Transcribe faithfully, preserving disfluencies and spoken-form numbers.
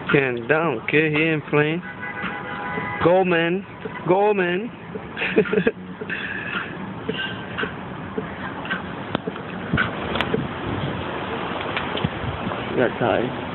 Can't down, okay? He ain't playing. Go, man. Go, man. Got tired.